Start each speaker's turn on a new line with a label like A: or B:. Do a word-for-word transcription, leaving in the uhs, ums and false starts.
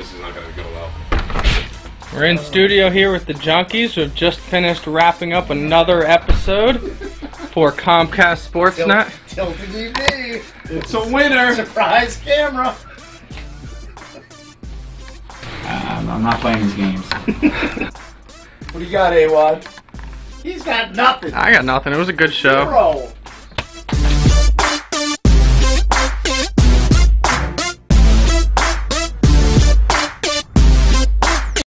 A: this is not going to go well.
B: We're in studio here with the Junkies. We've just finished wrapping up another episode for Comcast Sportsnet.
C: Tilted T V.
A: It's a winner.
C: Surprise camera.
D: Um, I'm not playing these games.
C: What do you got, Awadd? He's got nothing.
B: I got nothing. It was a good show.
C: Zero.